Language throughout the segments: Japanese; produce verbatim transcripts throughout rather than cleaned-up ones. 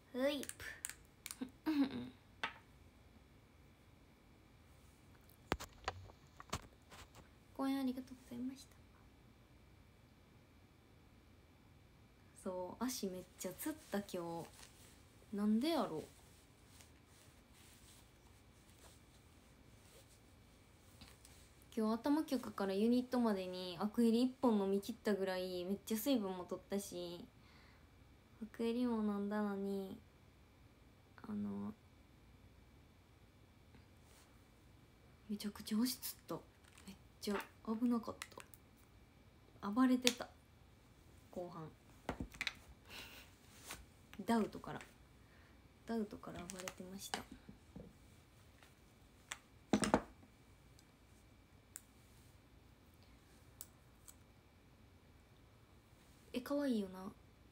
フイップご縁ありがとうございました。そう足めっちゃつった今日、なんでやろう。今日頭局からユニットまでにアクエリいっぽん飲み切ったぐらいめっちゃ水分も取ったし、アクエリも飲んだのにあのめちゃくちゃ足つった。めっちゃ危なかった。暴れてた後半ダウトからダウトから暴れてました。え、可愛いよな。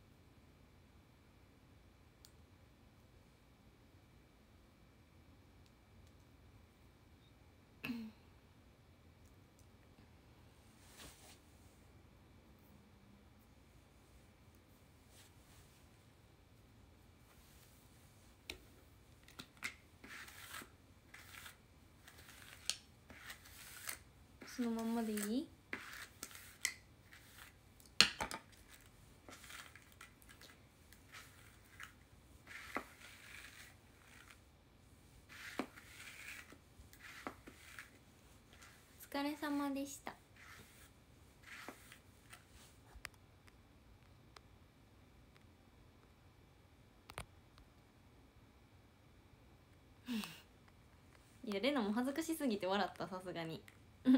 そのまんまでいい？お疲れ様でした。いやレナも恥ずかしすぎて笑った、さすがに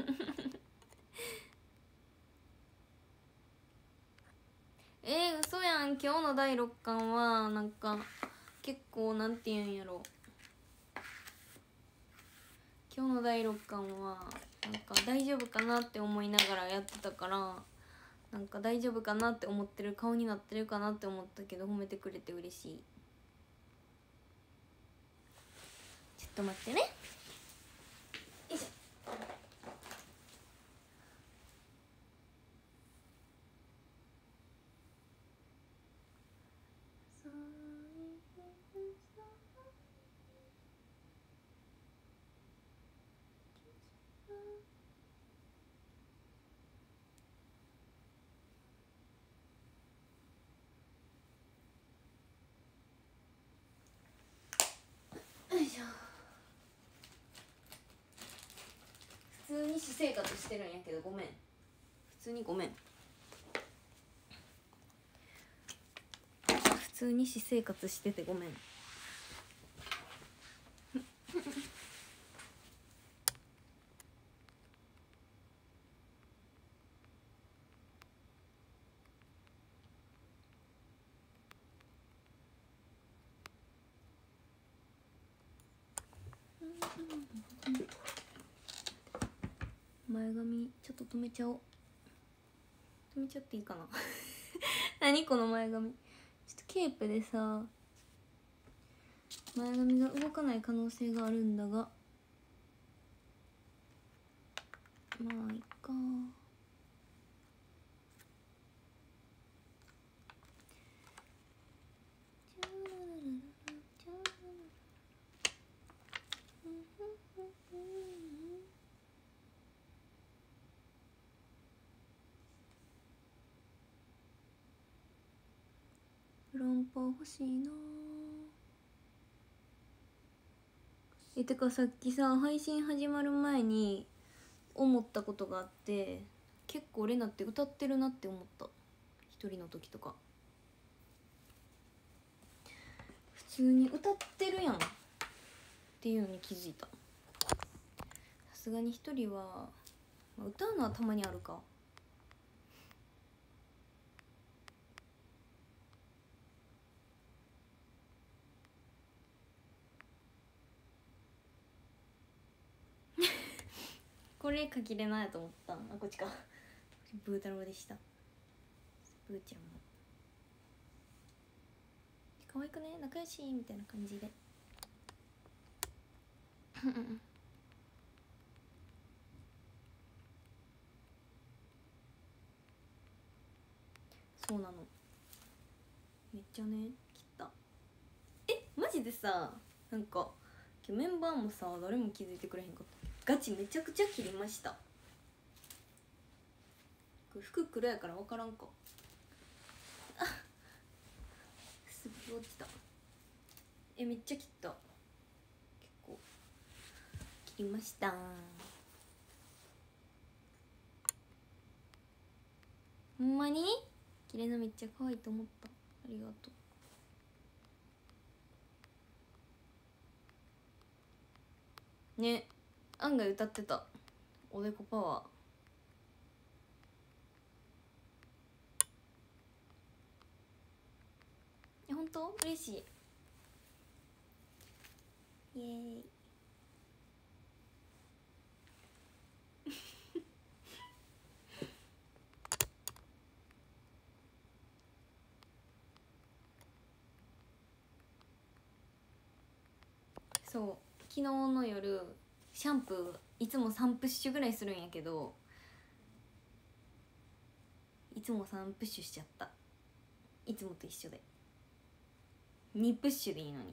えー、嘘やん。今日のだいろっかんはなんか結構なんて言うんやろ、今日のだいろっかんはなんか大丈夫かなって思いながらやってたから、なんか大丈夫かなって思ってる顔になってるかなって思ったけど、褒めてくれて嬉しい。ちょっと待ってね。よいしょ。よいしょ。普通に私生活してるんやけどごめん、普通にごめん普通に私生活しててごめん前髪ちょっと止めちゃおう。止めちゃっていいかな何この前髪。ちょっとケープでさ前髪が動かない可能性があるんだが、まあいっか。グランパ欲しいな。えてかさっきさ配信始まる前に思ったことがあって、結構レナって歌ってるなって思った。一人の時とか普通に歌ってるやんっていうのに気づいた。さすがに一人は歌うのはたまにあるか。これかきれないと思ったん。あ、こっちか。ブー太郎でした。ブーちゃんも可愛くね、仲良しみたいな感じでそうなの。めっちゃね切った。 ジでさ、なんか今日メンバーもさ誰も気づいてくれへんかった。ガチめちゃくちゃ切りました。これ服黒やから分からんか。あすっごい落ちた。えめっちゃ切った。結構切りました。ほんまに切れのめっちゃ可愛いと思った。ありがとうね。案外歌ってたおでこパワー。え本当嬉しい。イエーイそう昨日の夜シャンプーいつもさんプッシュぐらいするんやけど、いつもさんプッシュしちゃった。いつもと一緒でにプッシュでいいのに。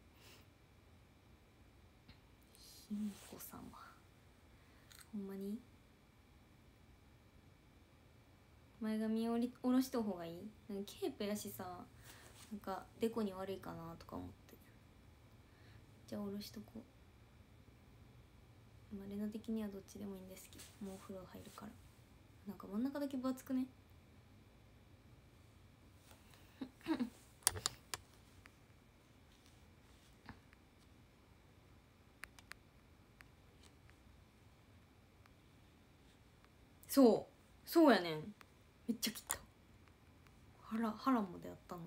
ひみこさんはほんまに前髪をり下ろした方がいい。なんかケープやしさ、なんかデコに悪いかなとか思って、じゃあ下ろしとこう。まあレナ的にはどっちでもいいんですけど、もうお風呂入るから。なんか真ん中だけ分厚くねそうそうやねん。めっちゃ切った。腹腹まであったの。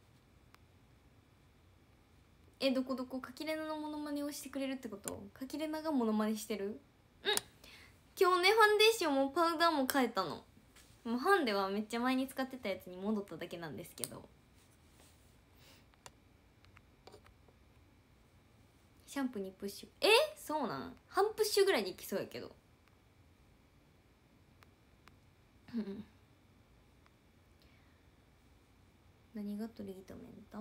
えどこどこかきれなのモノマネをしてくれるってこと？かきれながモノマネしてる？うん今日ねファンデーションもパウダーも変えたの。もうハンデはめっちゃ前に使ってたやつに戻っただけなんですけど、シャンプーにプッシュ。えそうなん半プッシュぐらいでいきそうやけど何がトリートメント？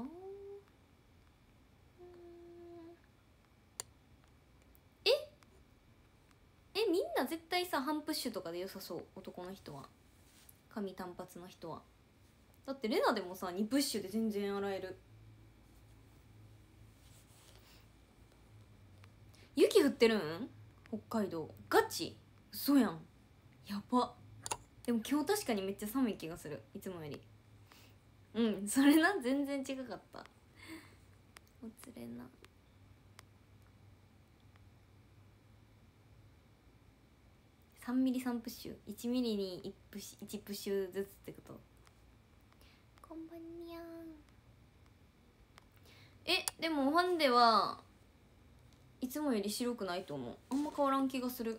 ええみんな絶対さ半プッシュとかで良さそう。男の人は髪単発の人は。だってレナでもさにプッシュで全然洗える。雪降ってるん北海道？ガチ？嘘やん。やば。でも今日確かにめっちゃ寒い気がする、いつもより。うんそれな全然違かった。おつれなさんミリさんプッシュいちミリにいちプッシュいちプッシュずつってこと。こんばんにゃん。えでもファンデはいつもより白くないと思う。あんま変わらん気がする。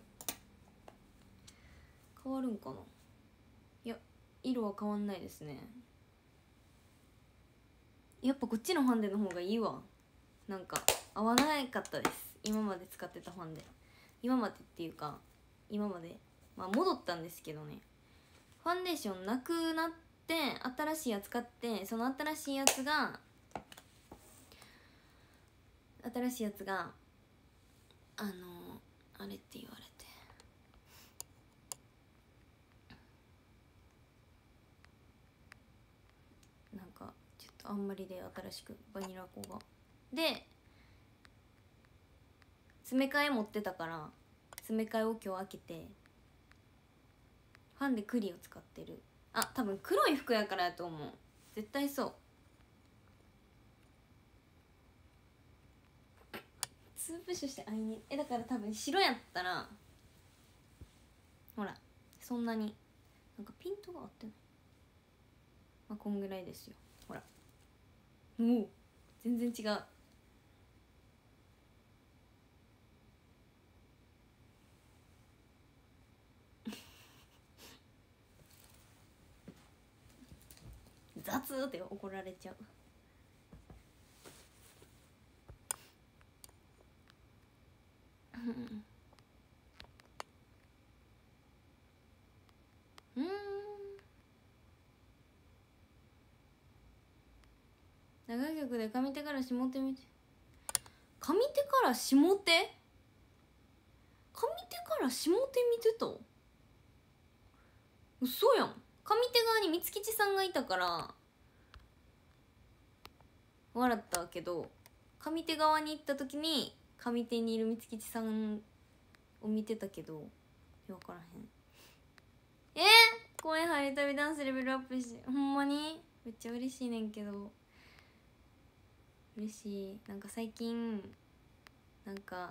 変わるんかな。いや色は変わんないですね。やっぱこっちのファンデの方がいいわ。なんか合わなかったです、今まで使ってたファンデ。今までっていうか今までまあ戻ったんですけどね。ファンデーションなくなって新しいやつ買って、その新しいやつが新しいやつがあのあれって言われて、なんかちょっとあんまりで新しくバニラコがで詰め替え持ってたから詰め替えを今日開けてファンでクリを使ってる。あ多分黒い服やからやと思う。絶対そう。ツープッシュしてあいにえだから多分白やったらほらそんなになんかピントが合ってない。まあこんぐらいですよ。ほらもう全然違う。雑って怒られちゃう。うん長い曲で上手から下手見て上手から下手、上手から下手見てた？嘘やん。上手側に三吉さんがいたから笑ったけど、上手側に行った時に上手にいる三吉さんを見てたけど分からへん。えー、公園入り旅ダンスレベルアップして、ほんまにめっちゃ嬉しいねんけど、嬉しい。なんか最近なんか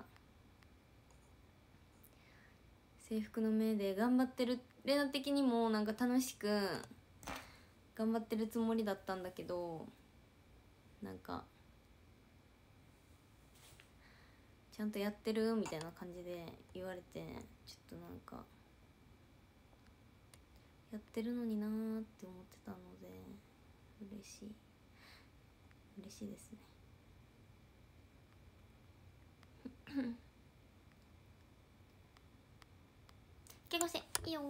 制服の目で頑張ってる、レナ的にもなんか楽しく頑張ってるつもりだったんだけど、なんかちゃんとやってるみたいな感じで言われて、ちょっとなんかやってるのになーって思ってたので嬉しい嬉しいですね。結婚していいよ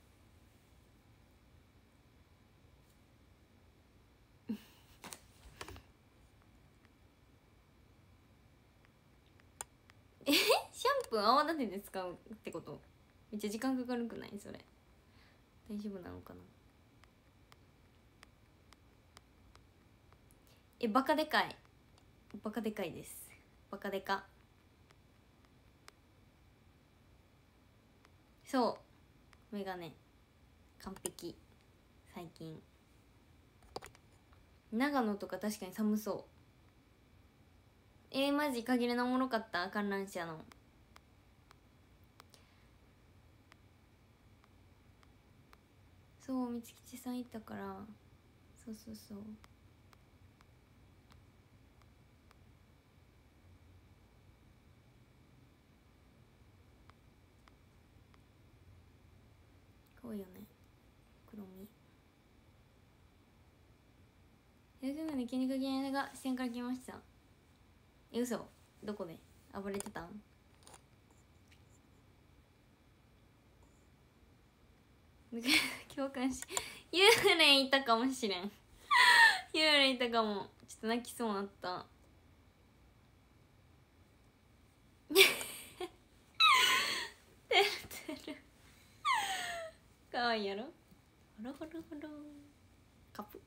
え、シャンプー泡立てで使うってこと？めっちゃ時間かかるくない？それ大丈夫なのかな。え、バカでかい、バカでかいです。バカでか。そうメガネ完璧。最近長野とか確かに寒そう。えー、マジ限りのおもろかった。観覧車のそう三吉さん行ったから、そうそうそう。可愛いよね黒み。ヤクムで気にかけないが視線から来ました。え、嘘？どこで暴れてたん？共感し幽霊いたかもしれん幽霊いたかも。ちょっと泣きそうになったてるてるかわいいやろ。ほろほろほろカップ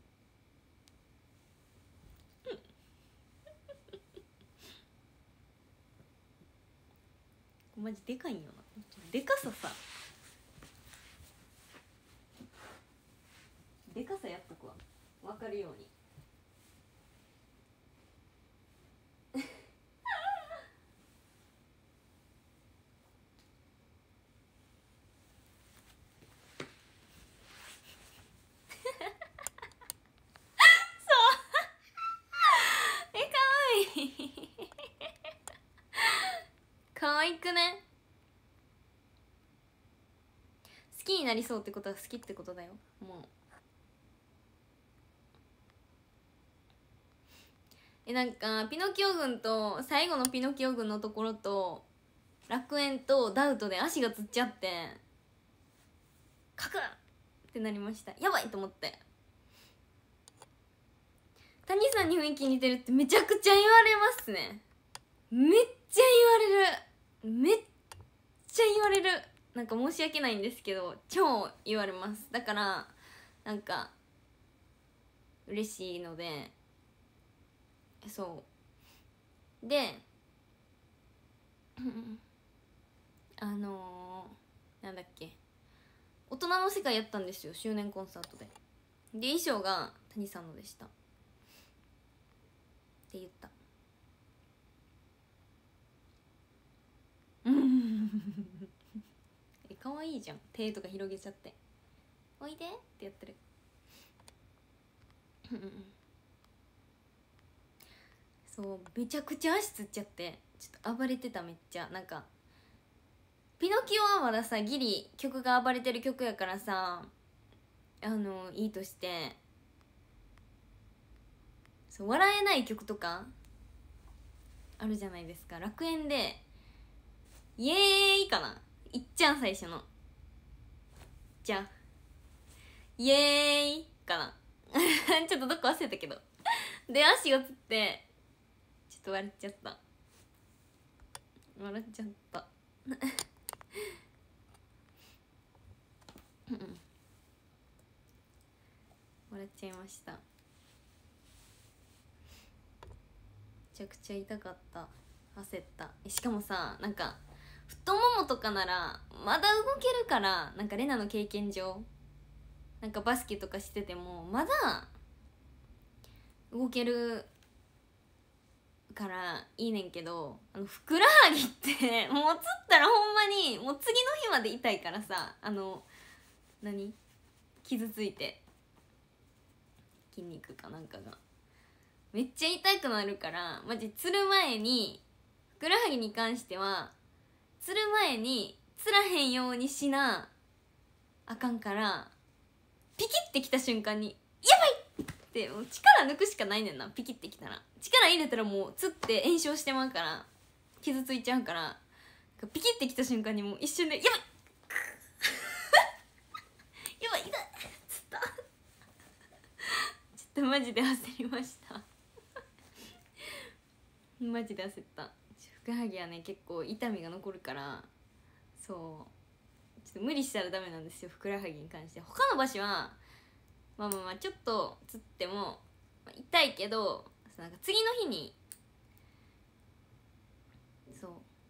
マジでかいんよな。でかささでかさやっとくわ、分かるようにえ、かわいいかわいくね。好きになりそうってことは好きってことだよ。もうえ、なんかピノキオ軍と最後のピノキオ軍のところと楽園とダウトで足がつっちゃってカクンってなりました。やばいと思って。谷さんに雰囲気似てるってめちゃくちゃ言われますね。めっちゃ言われる、めっちゃ言われる。なんか申し訳ないんですけど超言われます。だからなんか嬉しいので、そうであのー、なんだっけ、大人の世界やったんですよ、周年コンサートで。で衣装が谷さんのでしたって言ったえ、可愛いじゃん、手とか広げちゃっておいでってやってるそうめちゃくちゃ足つっちゃってちょっと暴れてた。めっちゃなんかピノキオはまださギリ曲が暴れてる曲やからさ、あのいいとして、そう笑えない曲とかあるじゃないですか。楽園でイエーイかな、いっちゃん最初のじゃあイエーイかなちょっとどっか忘れたけどで足がつってちょっと笑っちゃった。 笑っちゃった笑っちゃいました。めちゃくちゃ痛かった。焦った。しかもさ、なんか太ももとかならまだ動けるから、なんかレナの経験上なんかバスケとかしててもまだ動けるからいいねんけど、あのふくらはぎってもうつったらほんまにもう次の日まで痛いからさ、あの何傷ついて筋肉かなんかがめっちゃ痛くなるから、マジつる前にふくらはぎに関してはつる前につらへんようにしなあかんから、ピキってきた瞬間にやばいってもう力抜くしかないねんな。ピキってきたら力入れたらもうつって炎症してまうから傷ついちゃうから、ピキってきた瞬間にもう一瞬でやばいやばい痛いつったちょっとマジで焦りましたマジで焦った。ふくらはぎはね結構痛みが残るから、そうちょっと無理したらダメなんですよ、ふくらはぎに関して。他の場所はまあまあまあちょっとつっても、まあ、痛いけどなんか次の日にそう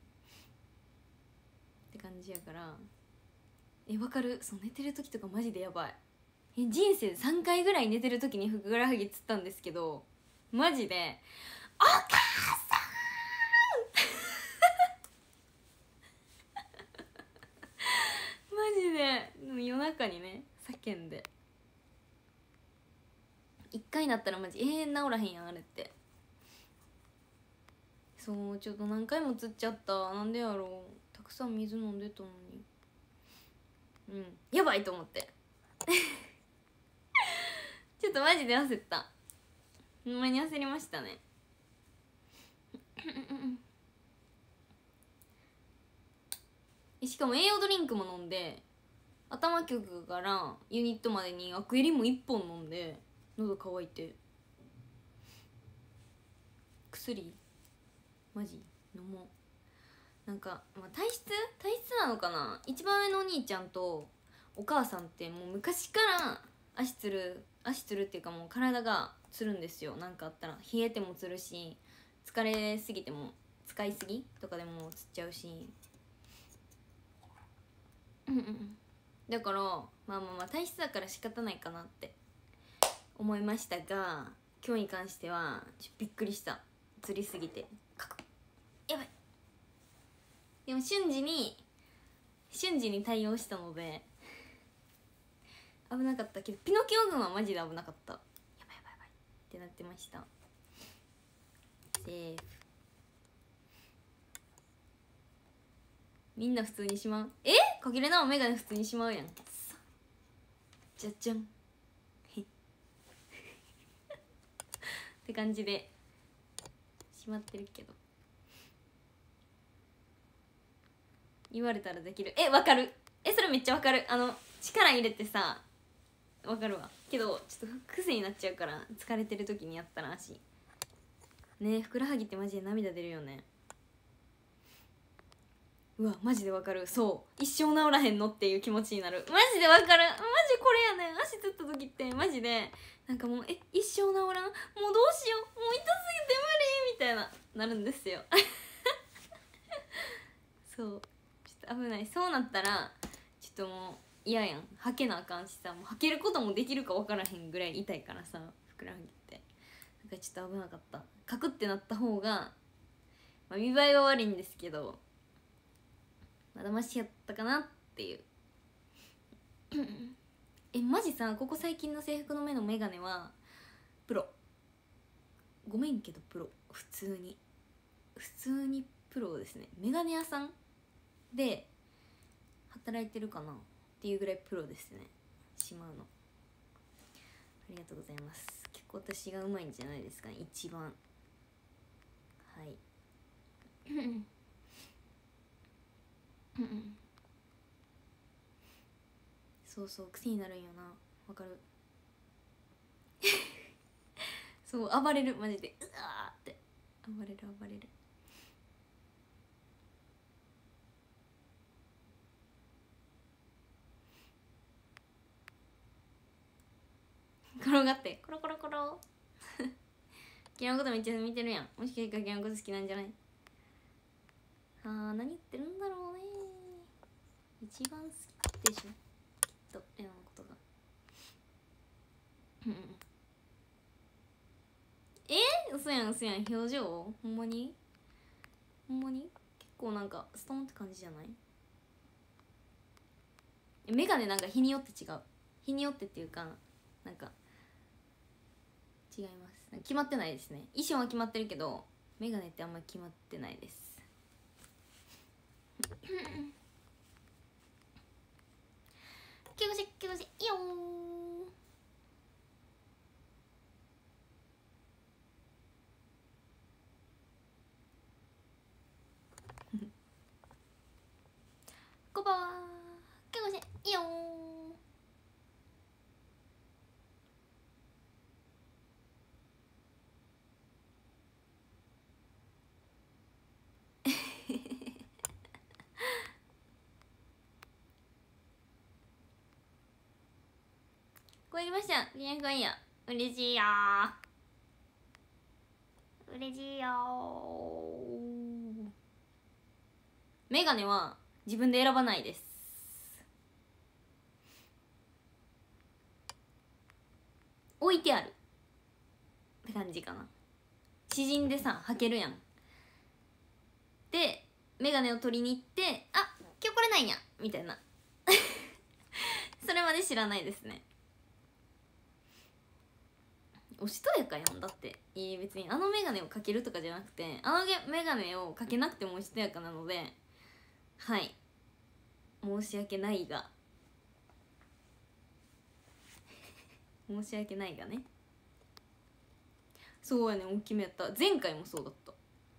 って感じやから。えわかる。そう寝てる時とかマジでやばい。え人生でさんかいぐらい寝てる時にふくらはぎつったんですけど、マジでお母さんマジで夜中にね叫んで、一回なったらマジ永遠治らへんやんあれって。そうちょっと何回もつっちゃった。なんでやろう、たくさん水飲んでたのに。うんやばいと思ってちょっとマジで焦った。ほんまに焦りましたねしかも栄養ドリンクも飲んで、頭局からユニットまでにアクエリもいっぽん飲んで喉乾いて、薬マジ飲もう。なんか、まあ、体質体質なのかな。一番上のお兄ちゃんとお母さんってもう昔から足つる足つるっていうかもう体がつるんですよ。なんかあったら冷えてもつるし、疲れすぎても使いすぎとかでもつっちゃうしだからまあまあまあ体質だから仕方ないかなって思いましたが、今日に関してはちょっとびっくりした。つりすぎてカクッやばい。でも瞬時に瞬時に対応したので危なかったけど、ピノキオ軍はマジで危なかった。やばいやばいやばいってなってました。セーフ。みんな普通にしまう。えかけれなおメガネ普通にしまうやん。じゃじゃんって感じでしまってるけど、言われたらできる。えわかる。えそれめっちゃわかる。あの力入れてさわかるわけど、ちょっと癖になっちゃうから、疲れてる時にやったら足ね。ふくらはぎってマジで涙出るよね。うわマジでわかる。そう一生治らへんのっていう気持ちになる。マジでわかる。マジこれやねん。足つった時ってマジでなんかもうえ一生治らん、もうどうしよう、もう痛すぎて無理みたいななるんですよそうちょっと危ない。そうなったらちょっともう嫌やん。履けなあかんしさ、もう履けることもできるか分からへんぐらい痛いからさ、ふくらはぎってなんかちょっと危なかった。カクってなった方が、まあ、見栄えは悪いんですけどまだマシやったかなっていうえマジさ、ここ最近の制服の目のメガネはプロ。ごめんけどプロ。普通に普通にプロですね。メガネ屋さんで働いてるかなっていうぐらいプロですね。しまうのありがとうございます。結構私がうまいんじゃないですかね一番。はいそうそう癖になるんよな。わかるそう暴れるマジでうわーって暴れる暴れる。 転がってコロコロコロキラのことめっちゃ見てるやん。もしかしてキラのこと好きなんじゃない？あー、何言ってるんだろうね。一番好きでしょきっとレナのことが。えー、嘘やん嘘やん。表情ほんまにほんまに結構なんかストーンって感じじゃない？メガネなんか日によって違う。日によってっていうかなんか違います。決まってないですね。衣装は決まってるけどメガネってあんまり決まってないです。キューシキューシイヨーこんばんは。キューシイヨーこれ来ました。リアンコインや。嬉しいよー。嬉しいよー。メガネは自分で選ばないです。置いてあるって感じかな。知人でさ履けるやん。でメガネを取りに行って「あ、今日これないんや」みたいなそれまで知らないですね。おしとやかやん。だっていい、別にあのメガネをかけるとかじゃなくて、あのメガネをかけなくてもおしとやかなので、はい、申し訳ないが申し訳ないがね。そうやね、大きめやった。前回もそうだった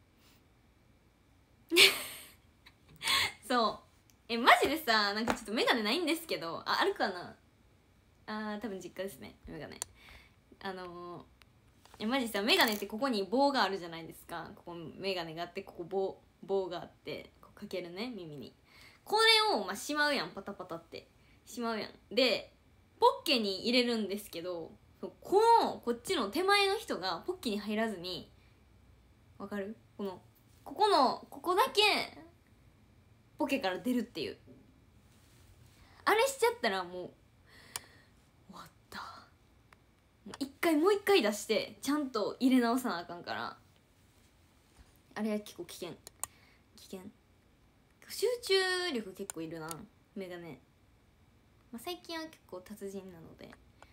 そうえ、マジでさ、なんかちょっとメガネないんですけど、あ、あるかなあー、多分実家ですね、メガネ。あのー、え、マジさ、メガネってここに棒があるじゃないですか。ここメガネがあって、ここ棒棒があって、こうかけるね、耳に。これを、まあ、しまうやん、パタパタってしまうやん。でポッケに入れるんですけど、このこっちの手前の人がポッケに入らずに、わかる？このここのここだけポケから出るっていう、あれしちゃったらもう終わった。もう一回もう一回出してちゃんと入れ直さなあかんから、あれは結構危険危険。集中力結構いるなメガネ、まあ、最近は結構達人なので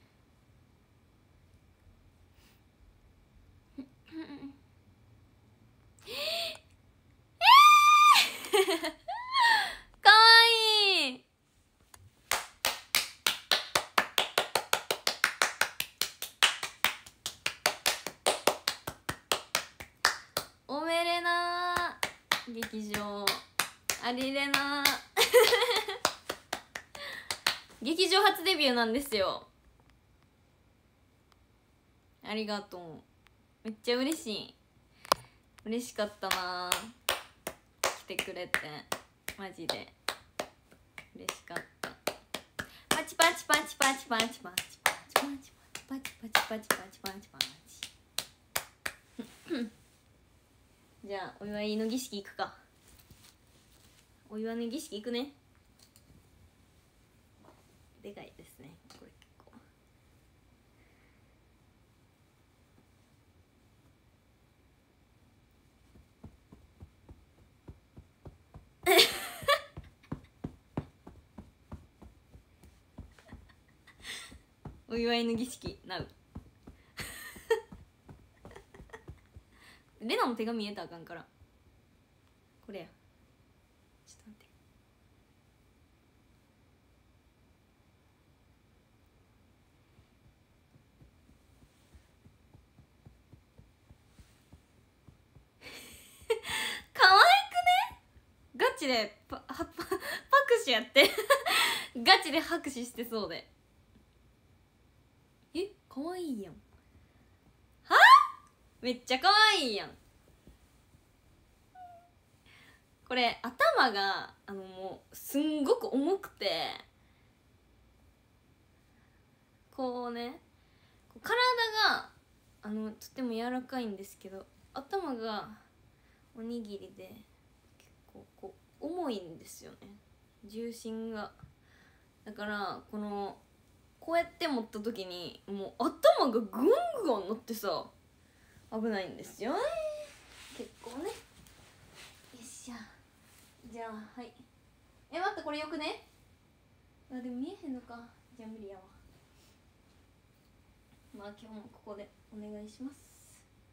えー、かわいい。おめれな劇場ありれな劇場初デビューなんですよ。ありがとう。めっちゃ嬉しい。嬉しかったな、来てくれてマジで嬉しかった。パチパチパチパチパチパチパチパチパチパチパチパチパチパチパチパチじゃあお祝いの儀式いくか。お祝いの儀式いくね。でかいですねこれ結構お祝いの儀式なうレナの手が見えたらあかんから、これや。ちょっと待ってかわいくね。ガチでパパパ拍手やってガチで拍手してそうで、え、かわいいやん。はめっちゃかわいいやん。これ頭があのもうすんごく重くて、こうね、 体があのとても柔らかいんですけど、頭がおにぎりで結構こう重いんですよね、重心が。だからこのこうやって持った時にもう頭がぐんぐん乗ってさ危ないんですよね、結構ね。よっしゃ、じゃあはい。え待って、これよくね。あでも見えへんのか、じゃあ無理やわ。まあ今日もここでお願いします。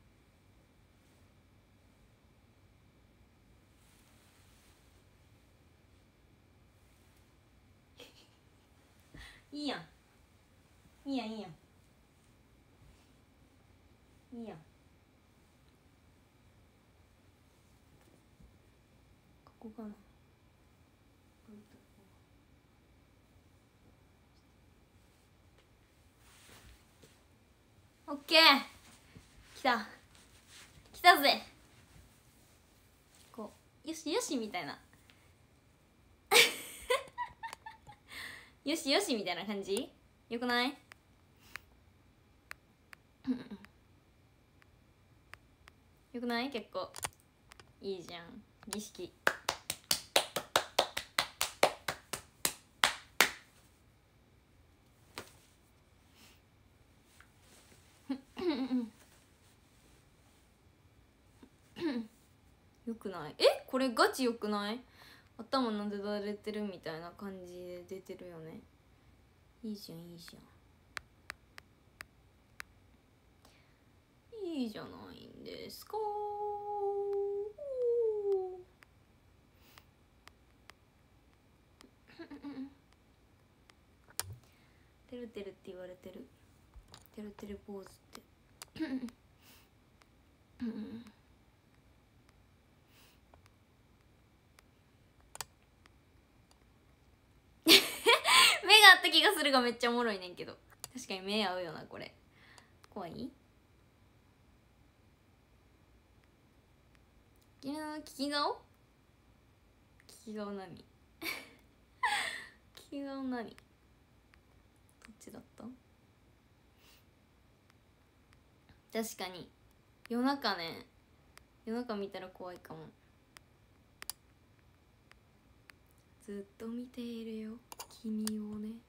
いいやんいいやんいいやんいいやん。ここかな。オッケー、来た来たぜ。こうよしよしみたいなよしよしみたいな感じよくない？よくない？結構いいじゃん、儀式。よくない？えこれガチよくない？頭なでだれてるみたいな感じで出てるよね。いいじゃんいいじゃんいいじゃないんですか。てるてるって言われてる。てるてるポーズって目があった気がするがめっちゃおもろいねんけど、確かに目合うよなこれ。怖い？聞き顔？聞き顔何？聞き顔何？どっちだった？確かに夜中ね、夜中見たら怖いかも。ずっと見ているよ君をね。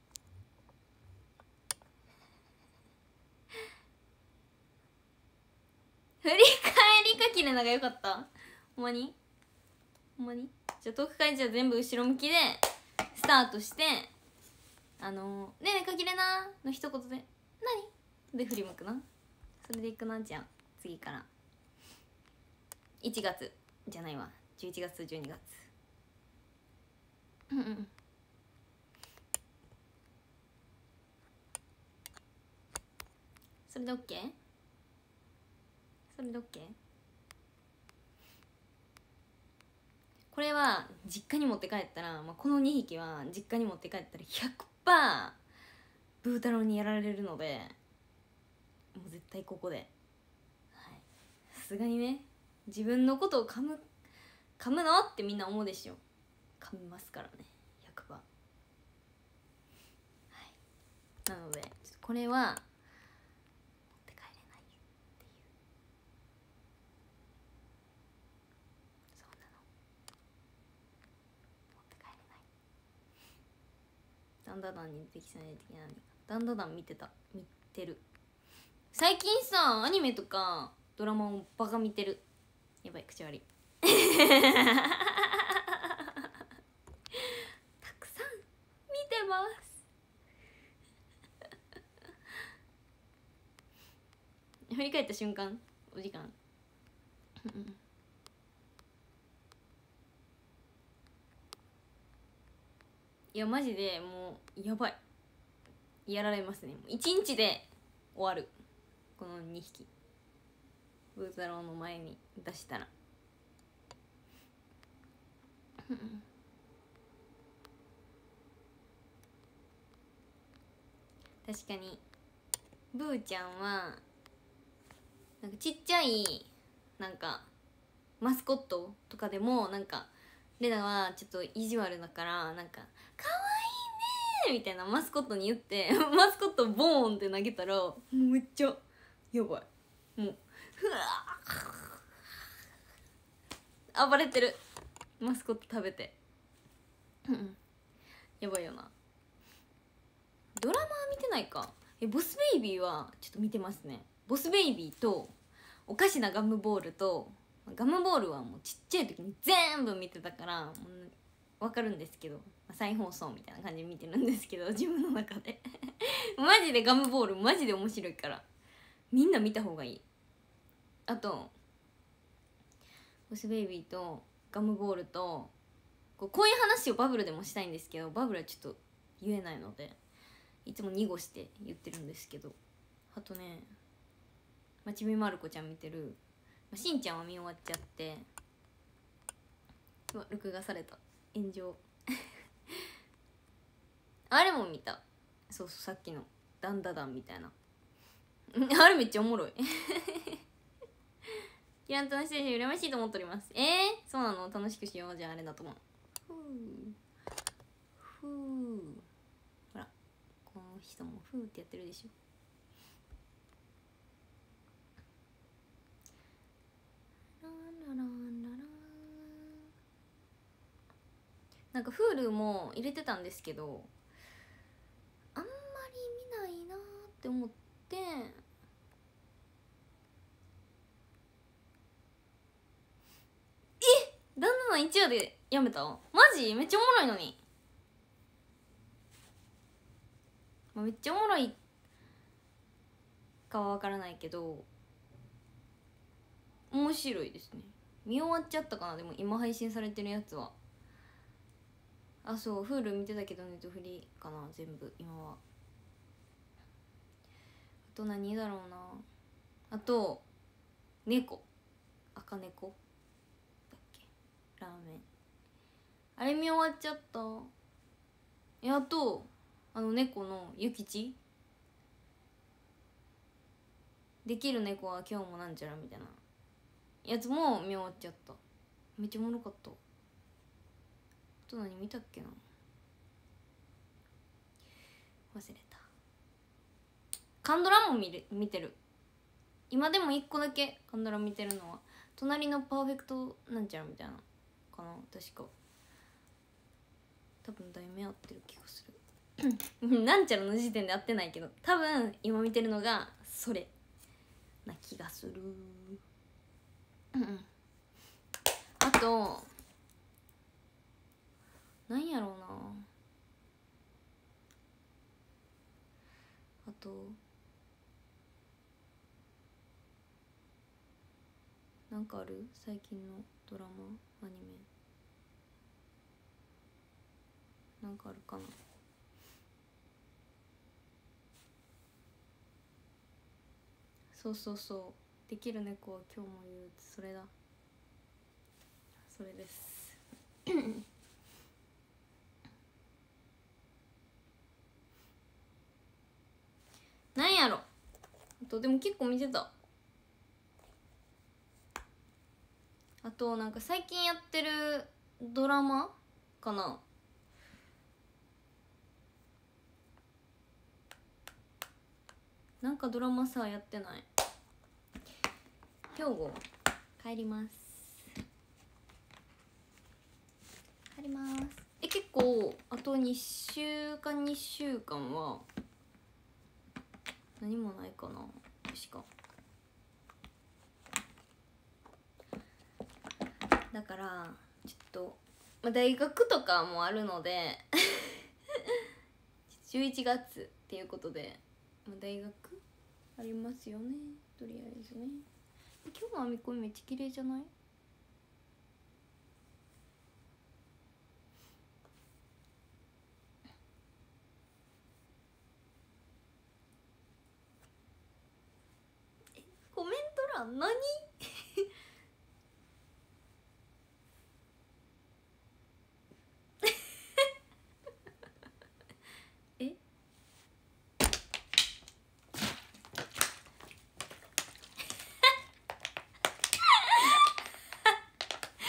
振り返りかきれながよかった。ほんまにほんまに。じゃあトーク会じゃ全部後ろ向きでスタートして、あのー「ねえねえかきれな」の一言で「何?」で振り向くな。それでいくな。じゃん次からいちがつじゃないわ、じゅういちがつじゅうにがつ。うんうんそれで OK？ それで OK？ これは実家に持って帰ったら、まあ、このにひきは実家に持って帰ったら ひゃくパーセント ブー太郎にやられるので、もう絶対ここでさすがにね、自分のことを噛む噛むのってみんな思うでしょ。噛みますからね ひゃくパーセント、はい、なのでこれは持って帰れないっていう、そうなの、持って帰れない。ダンダダンに出てきそうな出てきない。ダンダダン見てた見てる最近さ。アニメとかドラマをバカ見てる。やばい口悪いたくさん見てます振り返った瞬間お時間いやマジでもうやばい、やられますね。いちにちで終わるこのにひきブー太郎の前に出したら確かにブーちゃんはなんかちっちゃいなんかマスコットとかでもなんかレナはちょっと意地悪だからなんか「かわいいね」 せ!」みたいなマスコットに言ってマスコットをボーンって投げたらもうめっちゃやばい、もうふわ暴れてるマスコット食べてやばいよな。ドラマは見てないか。えボスベイビーはちょっと見てますね。ボスベイビーとおかしなガムボールと、ガムボールはもうちっちゃい時に全部見てたからもう分かるんですけど、再放送みたいな感じで見てるんですけど自分の中でマジでガムボールマジで面白いからみんな見た方がいい。あとボスベイビーとガムボールとこうこういう話をバブルでもしたいんですけど、バブルはちょっと言えないのでいつも濁して言ってるんですけど、あとねまちびまる子ちゃん見てる、まあ、しんちゃんは見終わっちゃって、うわ録画された炎上あれも見た。そうそう、さっきのダンダダンみたいなあれめっちゃおもろいキランとのステージ羨ましいと思っております。えー、そうなの。楽しくしよう。じゃああれだと思う。ふうふう、ほらこの人もふうってやってるでしょ。なんか Hulu も入れてたんですけどあんまり見ないなって思って、え旦那の一夜でやめた？マジめっちゃおもろいのに、まあ、めっちゃおもろいかは分からないけど面白いですね。見終わっちゃったかな。でも今配信されてるやつはあ、そう Hulu 見てたけどネットフリかな全部今は。あと何だろうな。あと猫、赤猫だっけ、ラーメンあれ見終わっちゃった。えあとあの猫のゆきち、できる猫は今日もなんちゃらみたいなやつも見終わっちゃった。めっちゃおもろかった。あと何見たっけな、忘れた。カンドラも見る見てる今。でも一個だけカンドラ見てるのは隣のパーフェクトなんちゃらみたいなかな確か。多分題名合ってる気がするなんちゃらの時点で合ってないけど多分今見てるのがそれな気がするあとなんやろうな。あとなんかある？最近のドラマアニメなんかあるかな。そうそうそう、できる猫は今日も言う、それだ、それですなんやろ。あとでも結構見てた。あとなんか最近やってるドラマかな。なんかドラマさやってない。兵庫帰ります帰ります。え結構あとにしゅうかんにしゅうかんは何もないかな確か。だからちょっと、まあ、大学とかもあるのでじゅういちがつっていうことで、まあ、大学ありますよねとりあえずね。今日の編み込みめっちゃ綺麗じゃない？えコメント欄何え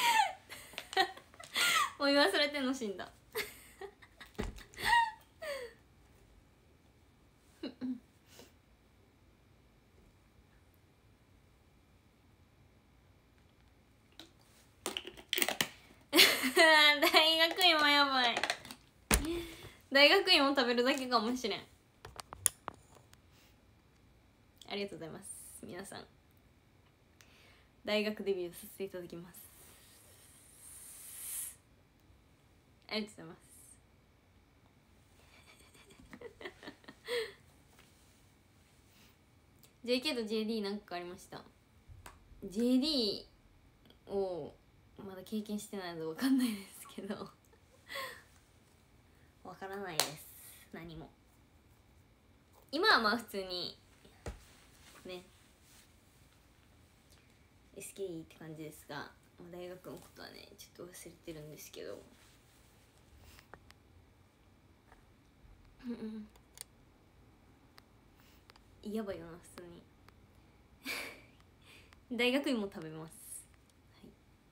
もう言わされてんの死んだ大学芋やばい。大学芋食べるだけかもしれん。ありがとうございます皆さん。大学デビューさせていただきます。ありがとうございます。ジェーケー と ジェーディー なんかありました？ ジェーディー をまだ経験してないので分かんないですけど分からないです。何も。今はまあ普通にね エスケーイー って感じですが、大学のことはねちょっと忘れてるんですけどやばいよな普通に大学芋食べます。はい、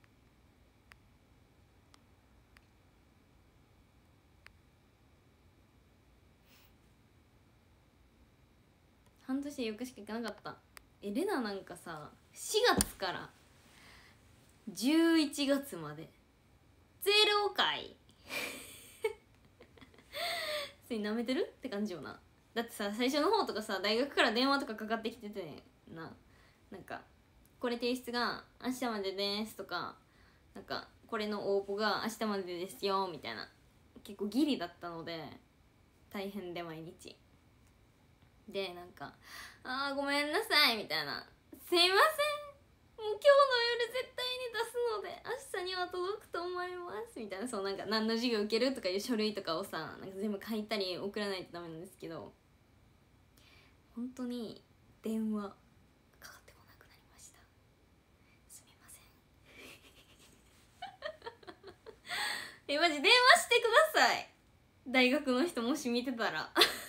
半年でよくしか行かなかった。えレナなんかさしがつからじゅういちがつまでゼロ回それなめてるって感じよな。だってさ最初の方とかさ大学から電話とかかかってきててな、なんかこれ提出が明日までですとか、なんかこれの応募が明日までですよみたいな、結構ギリだったので大変で毎日で、なんかあーごめんなさいみたいな、すいませんもう今日の夜絶対に出すので明日には届くと思いますみたいな、そうなんか何の授業受けるとかいう書類とかをさなんか全部書いたり送らないとダメなんですけど、本当に電話かかってこなくなりました。すみませんえマジ電話してください。大学の人もし見てたら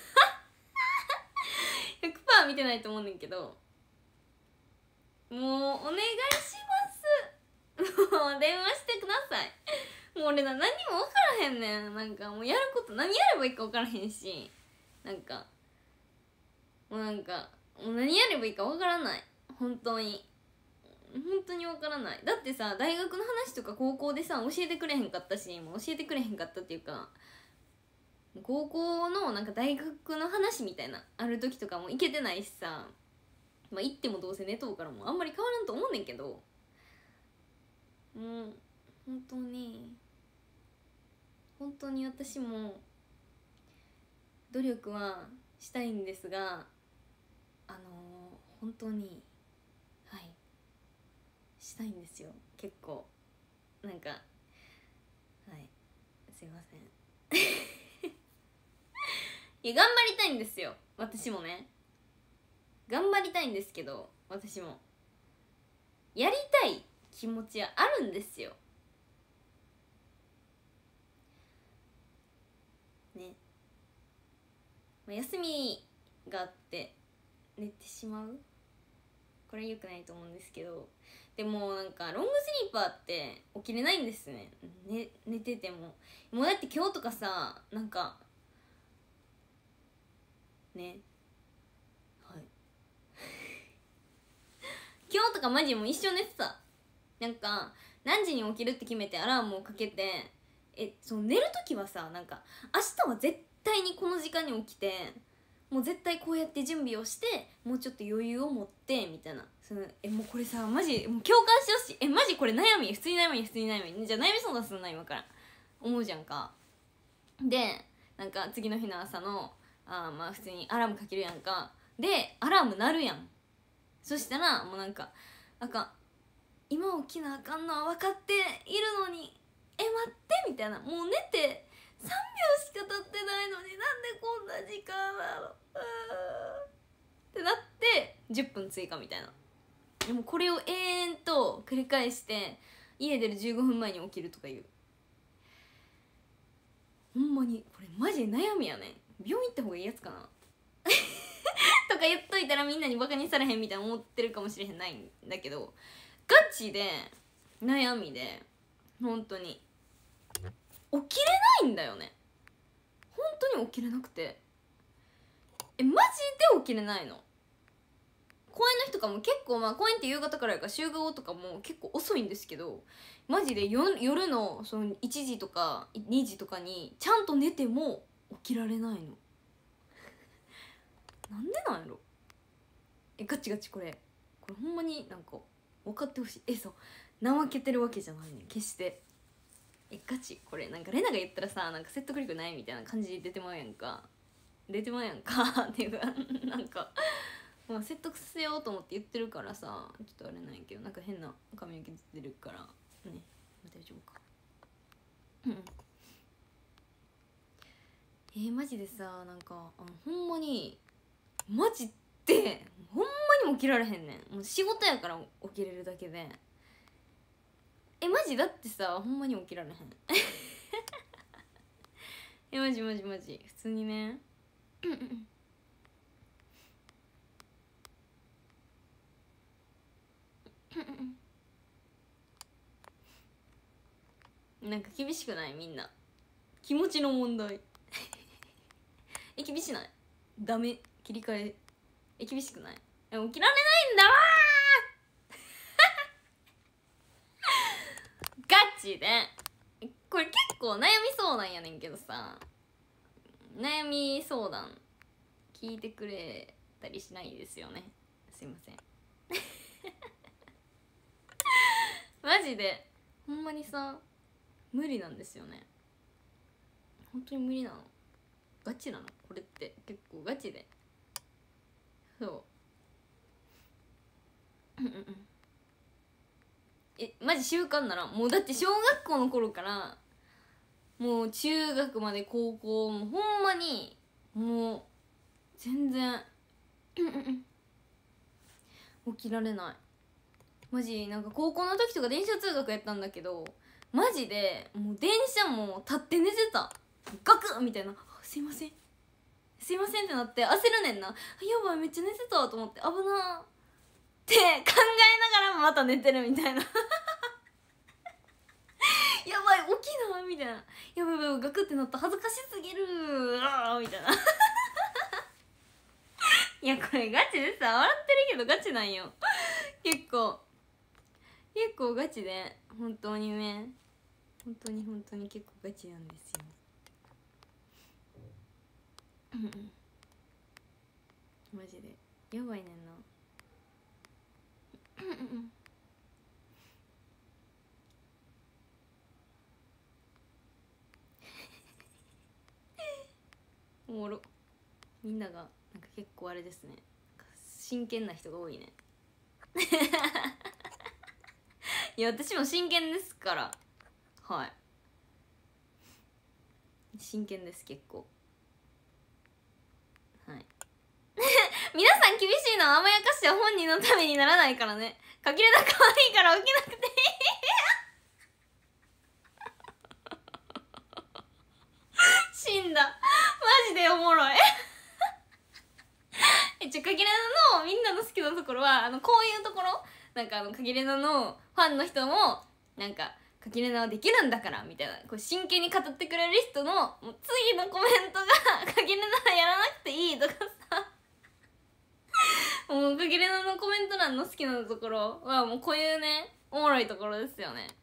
ひゃくパーセント 見てないと思うねんけど、もうお願いしますもう電話してください。もう俺な何にも分からへんねん。なんかもうやること何やればいいか分からへんし、なんかもうなんかもう何やればいいか分からない。本当に本当に分からない。だってさ大学の話とか高校でさ教えてくれへんかったし、もう教えてくれへんかったっていうか、高校のなんか大学の話みたいなある時とかも行けてないしさ、まあ行ってもどうせネトウからもあんまり変わらんと思うねんけど、もう本当に本当に私も努力はしたいんですが、あのー、本当にはいしたいんですよ。結構なんかはいすいませんいや頑張りたいんですよ私もね、頑張りたいんですけど、私もやりたい気持ちはあるんですよね。まあ、休みがあって寝てしまう、これ良くないと思うんですけど、でもなんかロングスリーパーって起きれないんですね。ね寝ててももうだって今日とかさなんかねはい今日とかマジもう一生寝てた。なんか何時に起きるって決めてアラームをかけて、えそう寝る時はさなんか明日は絶対にこの時間に起きてもう絶対こうやって準備をしてもうちょっと余裕を持ってみたいな、そのえもうこれさマジもう共感してほしい。えマジこれ悩み普通に悩み普通に悩みじゃあ悩み相談すんな今から思うじゃんか。でなんか次の日の朝のあまあ普通にアラームかけるやんか。でアラーム鳴るやん。そしたらもうなんかあかん今起きなあかんのは分かっているのにえ待ってみたいな、もう寝てさんびょうしか経ってないのになんでこんな時間なのってなってじゅっぷん追加みたいな。でもこれを永遠と繰り返して家出るじゅうごふんまえに起きるとかいう、ほんまにこれマジで悩みやねん。病院行った方がいいやつかなとか言っといたらみんなにバカにされへんみたいな思ってるかもしれへんないんだけど、ガチで悩みで本当に起きれないんだよね。本当に起きれなくて、えマジで起きれないの。 公園の日とかも結構、まあ公園って夕方からやから集合とかも結構遅いんですけど、マジで夜夜のそのいちじとかにじとかにちゃんと寝ても起きられないの。なんでなんやろ。えガチガチこれこれほんまになんか分かってほしい。えそう怠けてるわけじゃないね決して。えガチこれなんかレナが言ったらさなんか説得力ないみたいな感じで出てまうやんか出てまうやんかっていうかなんかまあ説得させようと思って言ってるからさちょっとあれなんやけどなんか変な髪の毛出てるからね大丈夫か。うんえー、マジでさなんかあのほんまにマジでほんまにも起きられへんねん。もう仕事やから起きれるだけでえマジだってさほんまに起きられへんえマジマジマジ普通にねなんか厳しくないみんな気持ちの問題え厳しない？ダメ切り替ええ厳しくない？え起きられないんだわガチでこれ結構悩み相談やねんけどさ悩み相談聞いてくれたりしないですよね。すいませんマジでほんまにさ無理なんですよね。本当に無理なの。ガチなのこれって結構ガチでそううんうんうんえマジ習慣ならもうだって小学校の頃からもう中学まで高校もほんまにもう全然起きられないマジ。なんか高校の時とか電車通学やったんだけどマジでもう電車も立って寝てたガクッみたいなすいませんすいませんってなって焦るねんな。やばいめっちゃ寝てたと思って危なーって考えながらまた寝てるみたいなやばい起きなみたいなやばいやばいガクってなった恥ずかしすぎるあーみたいないやこれガチでさ笑ってるけどガチなんよ結構結構ガチで本当にね本当に本当に結構ガチなんですよマジでやばいねんなおもろみんながなんか結構あれですね真剣な人が多いねいや私も真剣ですからはい真剣です結構はい皆さん厳しいのは甘やかしては本人のためにならないからね。かきれた可愛いから起きなくていい死んだマジでおもろいえちょかきれなのみんなの好きなところはあのこういうところなんかあのかきれなのファンの人もなんかかきれなはできるんだからみたいなこう真剣に語ってくれる人のもう次のコメントがかきれなやらなくていいとかさもうかきれなのコメント欄の好きなところはもうこういうねおもろいところですよね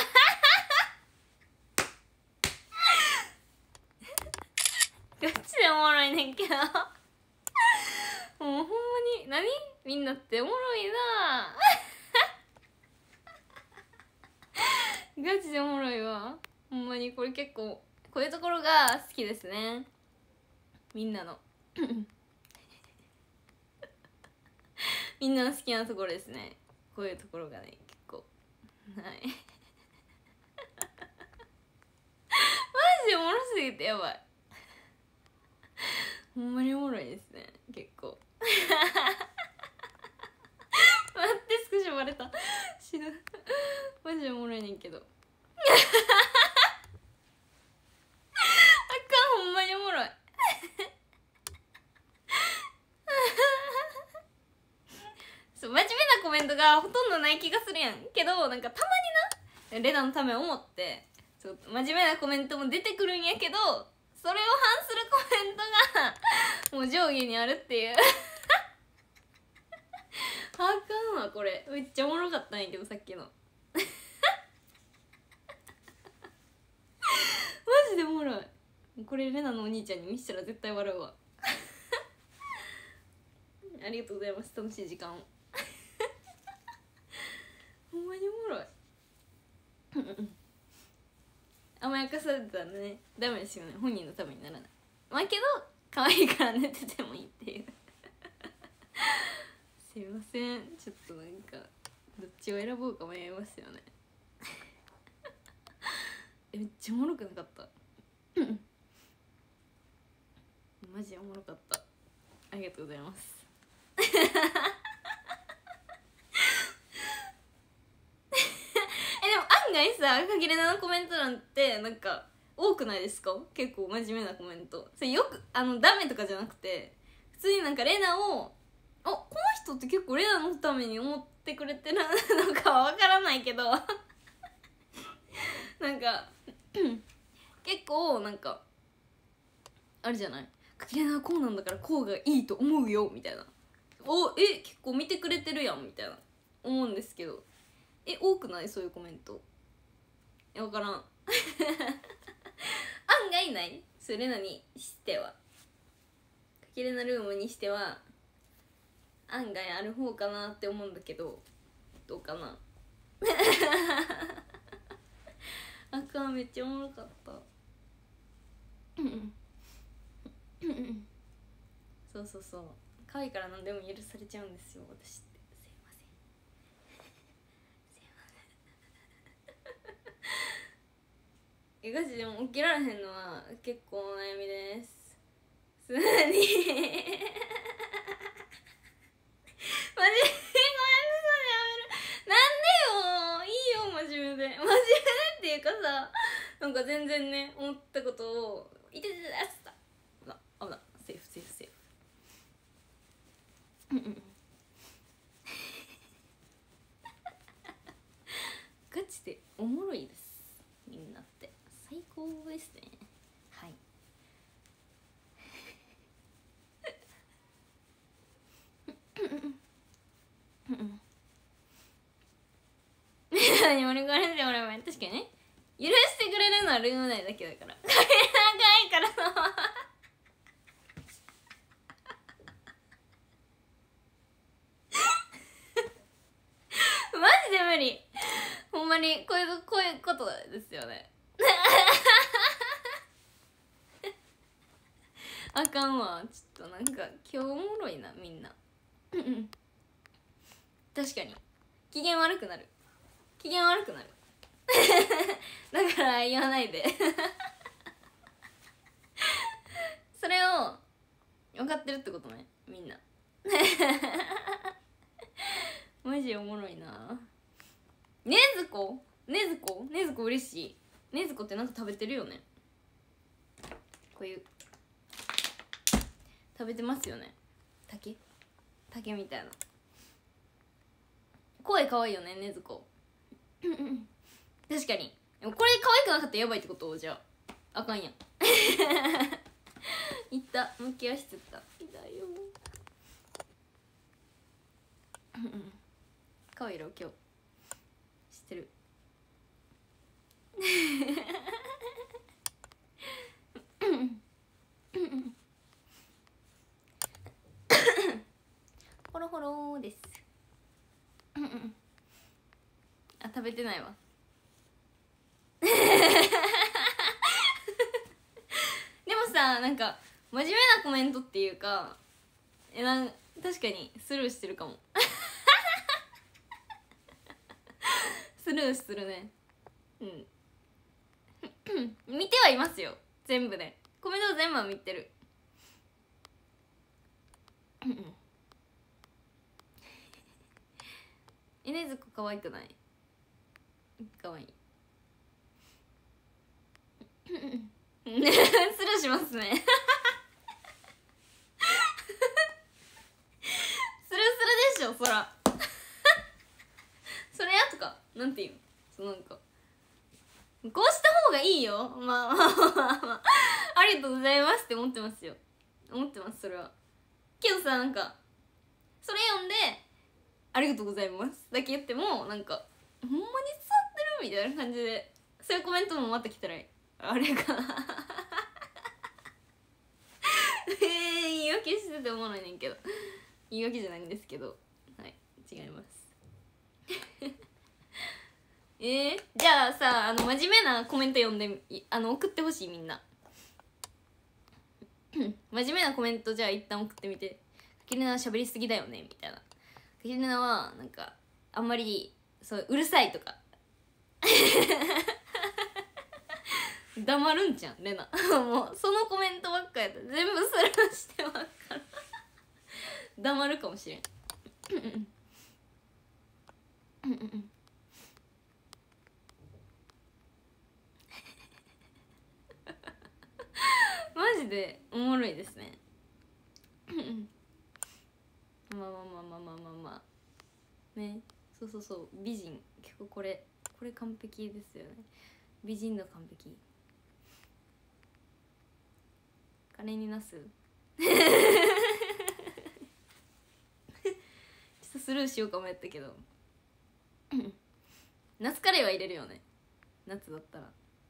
ガチでおもろいねんけどもうほんまに何みんなっておもろいなガチでおもろいわほんまに。これ結構こういうところが好きですねみんなのみんなの好きなところですねこういうところがね結構はいマジでおもろすぎてやばいほんまにおもろいですね結構待ってスクショバレた死ぬマジでおもろいねんけどあかんほんまにおもろいそう真面目なコメントがほとんどない気がするやんけどなんかたまになレナのためを思ってそう真面目なコメントも出てくるんやけどそれを反するコメントがもう上下にあるっていうあかんわこれ、めっちゃおもろかったんやけどさっきのマジでおもろい。これレナのお兄ちゃんに見せたら絶対笑うわありがとうございます、楽しい時間をほんまにおもろい甘やかされたらねダメですよね、本人のためにならない。まあけど可愛いから寝ててもいいっていうすいません、ちょっとなんかどっちを選ぼうか迷いますよねめっちゃおもろくなかったマジおもろかった、ありがとうございますえでも案外さ、かぎれなのコメント欄ってなんか多くないですか？結構真面目なコメント。それよくあのダメとかじゃなくて、普通になんかレナをあ、この人って結構レナのために思ってくれてるのかは分からないけどなんか結構なんかあるじゃない、かぎれなはこうなんだからこうがいいと思うよみたいな、おえ結構見てくれてるやんみたいな思うんですけど、え多くないそういうコメント？え分からん案外ないそれレナにしては、かきれなルームにしては案外ある方かなって思うんだけど、どうかなあかん、めっちゃおもろかったそうそうそう、可愛いから何でも許されちゃうんですよ私って。すいませんすいませんえガチでも起きられへんのは結構お悩みです。すなにマジでごめんなさい、やめる。なんでよ、いいよ真面目で、真面目っていうかさ、なんか全然ね思ったことをいててててた、危な危な、セーフセーフセーフうんうんガチでおもろいです、みんなって最高ですね。はい何俺からして俺も確かにね、許してくれるのはルーム内だけだから、これ長いからさマジで無理、ほんまにこういうこういうことですよねあかんわ、ちょっとなんか今日おもろいなみんな確かに機嫌悪くなる、機嫌悪くなるだから言わないでそれを分かってるってことねみんなマジおもろいな。ねずこねずこねずこ嬉しい。ねずこってなんか食べてるよね、こういう食べてますよね、竹竹みたいな。声かわいいよねねずこ確かに。でもこれ可愛くなかったらやばいってこと？じゃああかんやんいった向き合わしちゃった、いだよ可愛いろ今日知ってるほろほろですあ、食べてないわでもさ、なんか真面目なコメントっていうか、えなん確かにスルーしてるかもスルーするね。うん見てはいますよ全部で、コメント全部は見てるえねずこ可愛くない？可愛いスルーしますねスルーするでしょそらそれやとかなんていうの、そうなんかこうした方がいいよ、まあまあまあまあありがとうございますって思ってますよ、思ってますそれは。けどさ、なんかそれ読んでありがとうございますだけ言ってもなんかほんまに伝わってるみたいな感じでそういうコメントもまた来たらあれかなえー、言い訳してておもろいねんけど言い訳じゃないんですけどはい違いますえー、じゃあさあの真面目なコメント読んであの送ってほしいみんな真面目なコメントじゃあ一旦送ってみて。かきるなは喋りすぎだよねみたいな。かきるなはなんかあんまりそううるさいとか黙るんじゃんレナもうそのコメントばっかやったら全部スルーしてばっから黙るかもしれんマジでおもろいですねまあまあまあまあまあまあまあねそうそうそう美人結構これこれ完璧ですよね美人の完璧金になすちょっとスルーしようかもやったけど夏カレーは入れるよね夏だったら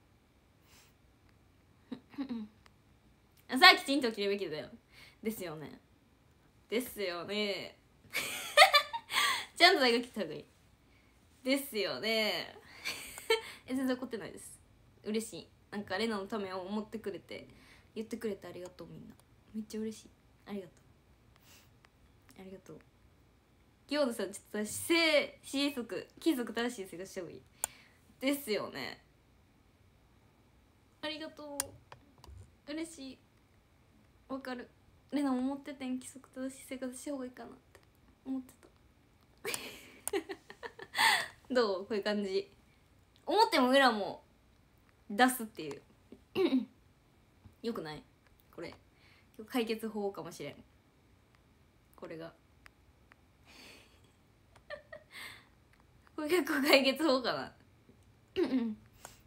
さあきちんと着るべきだよですよねですよねちゃんと大学来た方がいいですよねえ全然怒ってないです嬉しいなんかレナのためを思ってくれて言ってくれてありがとうみんなめっちゃ嬉しいありがとうありがとう清野さんちょっと姿勢規則規則正しい生活した方がいいですよねありがとう嬉しいわかるレナも思っててん規則正しい生活した方がいいかなって思ってたどうこういう感じ表も裏も出すっていうよくないこれ解決法かもしれんこれがこれ結構解決法かなうん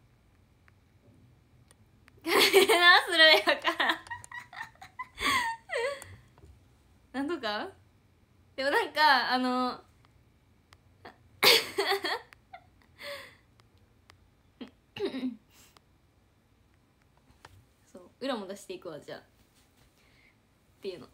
何するやからなんとかでもなんかあのそう裏も出していくわじゃあっていうの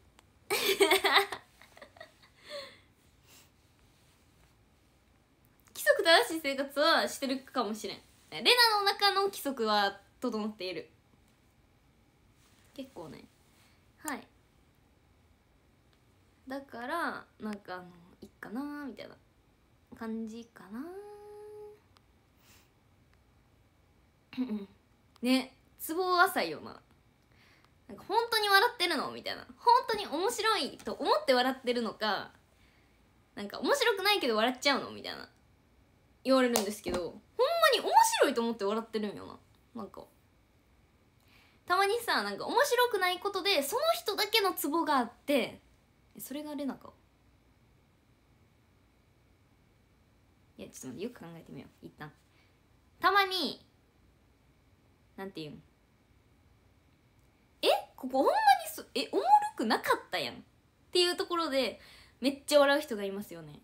規則正しい生活はしてるかもしれんレナの中の規則は整っている結構ねはいだからなんかあのいっかなーみたいな感じかなねツボ浅いよななんか本当に笑ってるのみたいな本当に面白いと思って笑ってるのかなんか面白くないけど笑っちゃうのみたいな言われるんですけどほんまに面白いと思って笑ってるんよななんかたまにさなんか面白くないことでその人だけのツボがあってそれがレナかいやちょっと待ってよく考えてみよう一旦たまになんていうんえここほんまにそえおもろくなかったやんっていうところでめっちゃ笑う人がいますよね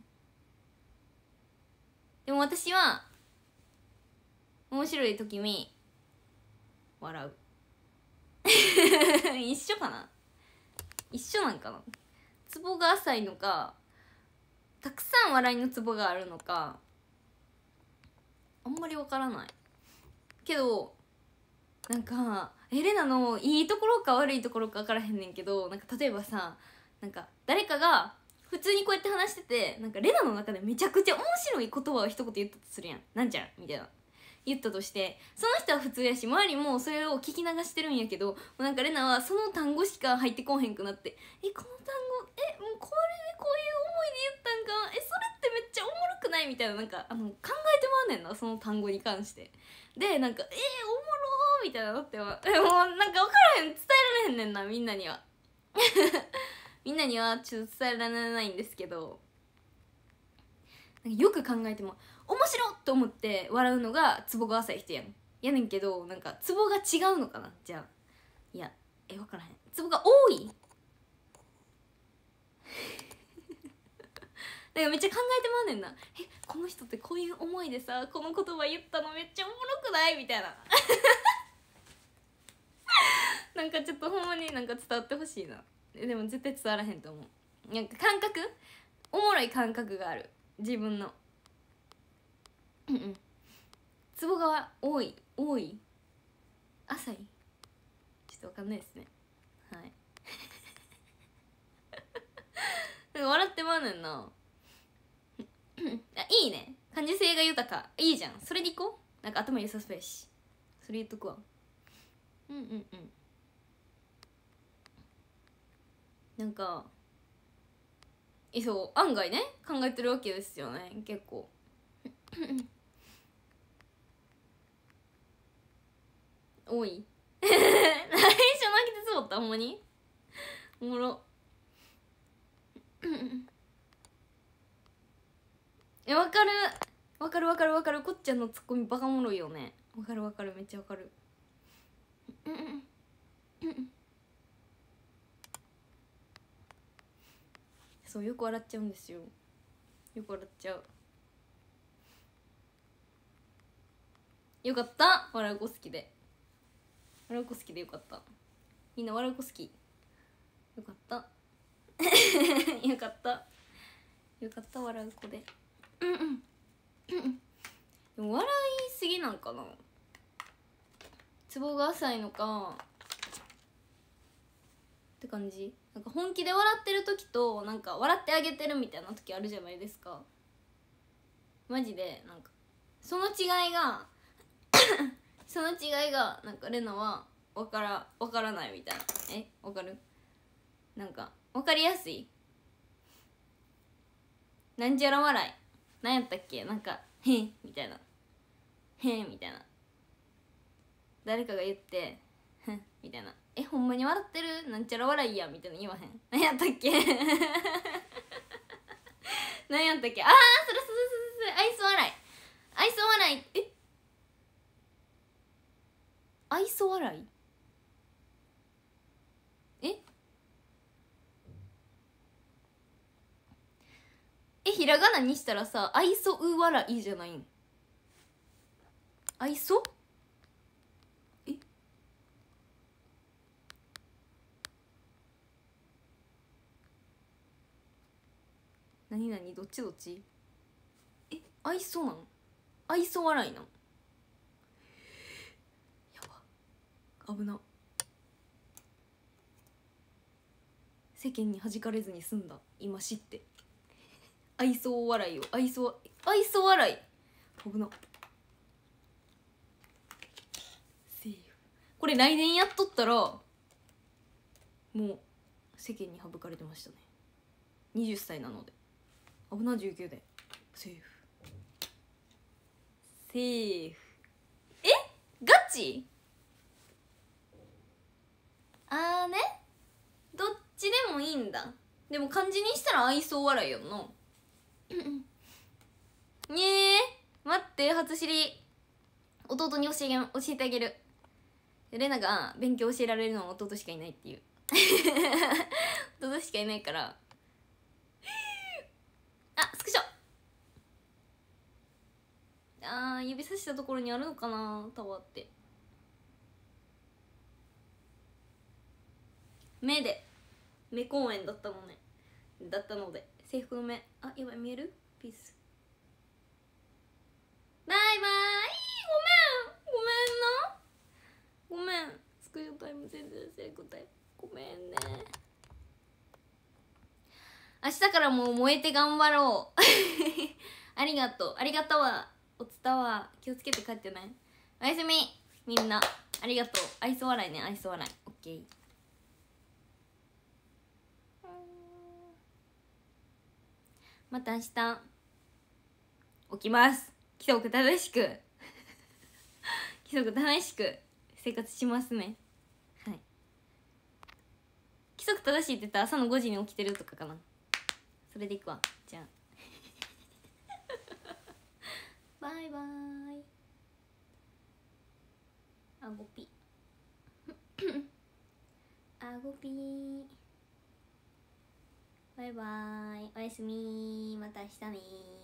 でも私は面白い時に笑う一緒かな一緒なんかなツボが浅いのかたくさん笑いのツボがあるのかあんまりわからないけどなんかエレナのいいところか悪いところか分からへんねんけどなんか例えばさなんか誰かが普通にこうやって話しててなんかレナの中でめちゃくちゃ面白い言葉を一言言ったとするやんなんちゃらみたいな言ったとしてその人は普通やし周りもそれを聞き流してるんやけどなんかレナはその単語しか入ってこへんくなってえこの単語えもうこれでこういう思いで言ったんかえそれってめっちゃおもろくないみたいななんかあの考えてまうねんなその単語に関してでなんかえー、おもろーみたいなのってはもうなんか分からへん伝えられへんねんなみんなにはみんなにはちょっと伝えられないんですけどなんかよく考えても面白っと思って笑うのがツボが浅い人やんやねんけどなんかツボが違うのかなじゃあいやえ分からへんツボが多いめっちゃ考えてまうねんな。えこの人ってこういう思いでさこの言葉言ったのめっちゃおもろくないみたいななんかちょっとほんまになんか伝わってほしいな。でも絶対伝わらへんと思う。なんか感覚おもろい感覚がある自分の。うんうん。ツボが多い多い浅いちょっとわかんないですね。はいなんか笑ってまうねんなあいいね、感受性が豊か、いいじゃん、それでいこう。なんか頭良さそうやしそれ言っとくわ。うんうんうん。なんかえそう案外ね考えてるわけですよね結構多い来週泣きてつぼったほんまにおもろえわかるわかるわかるわかる。こっちゃんのツッコミバカおもろいよね。わかるわかるめっちゃわかるそうよく笑っちゃうんですよ。よく笑っちゃう。よかった笑う子好きで。笑う子好きでよかった。みんな笑う子好き。よかったよかったよかった笑う子で。うんうんでも笑いすぎなんかな。ツボが浅いのかって感じ。なんか本気で笑ってる時となんか笑ってあげてるみたいな時あるじゃないですか。マジでなんかその違いがその違いがなんかレナは分から分からないみたいな。え分かる？なんか分かりやすい。なんちゃら笑いなんやったっけ、なんかへんみたいな、へんみたいな誰かが言ってふんみたいな、えほんまに笑ってるなんちゃら笑いやみたいな言わへん。なんやったっけなんやったっけ、ああそれそれそれそれ愛想笑い愛想笑いえ愛想笑いええひらがなにしたらさ愛想う笑いじゃないん？愛想え何何どっちどっちえ愛想なん愛想笑いなんやば危な。世間に弾かれずに済んだ今知って愛想笑いを愛想愛想笑い危な。セーフ。これ来年やっとったらもう世間に省かれてましたね。はたちなので危な。じゅうきゅうでセーフセーフ。えガチあーねどっちでもいいんだ。でも漢字にしたら愛想笑いやんなねえ待って初知り。弟に教え教えてあげる。レナが勉強教えられるのは弟しかいないっていう弟しかいないからあスクショあー指さしたところにあるのかなタワーって。目で目公園だったのねだったので制服の目あやばい見えるピースバイバイごめんごめんなごめんスクショタイム全然セーフタイムごめんね。明日からもう燃えて頑張ろうありがとうありがとうわおつたわ気をつけて帰ってね。おやすみみんなありがとう。愛想笑いね愛想笑いオッケー。また明日起きます。規則正しく規則正しく生活しますね。はい規則正しいって言ったら朝のごじに起きてるとかかな。それでいくわじゃあバイバイあごぴあごぴバイバーイ、おやすみ、また明日ね。